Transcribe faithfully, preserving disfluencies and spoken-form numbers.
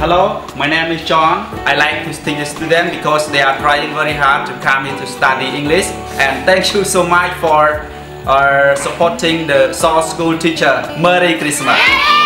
Hello, my name is Jhon. I like to teach the students because they are trying very hard to come here to study English. And thank you so much for uh, supporting the Seoul school teacher. Merry Christmas!